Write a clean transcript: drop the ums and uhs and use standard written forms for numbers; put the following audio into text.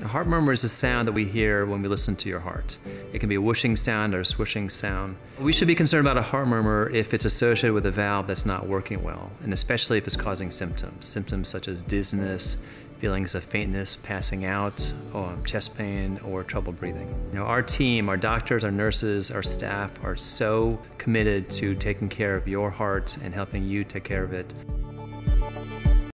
A heart murmur is a sound that we hear when we listen to your heart. It can be a whooshing sound or a swishing sound. We should be concerned about a heart murmur if it's associated with a valve that's not working well, and especially if it's causing symptoms. Symptoms such as dizziness, feelings of faintness, passing out, chest pain, or trouble breathing. Our team, our doctors, our nurses, our staff are so committed to taking care of your heart and helping you take care of it.